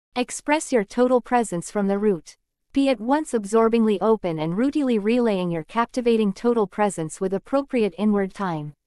Express your total presence from the root. Be at once absorbingly open and rootily relaying your captivating total presence with appropriate inward time.